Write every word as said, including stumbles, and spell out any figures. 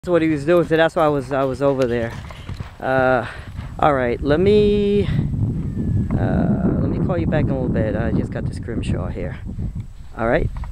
That's what he was doing, so that's why I was I was over there. Uh, all right, let me uh, let me call you back in a little bit. I just got the Scrimshaw here. All right.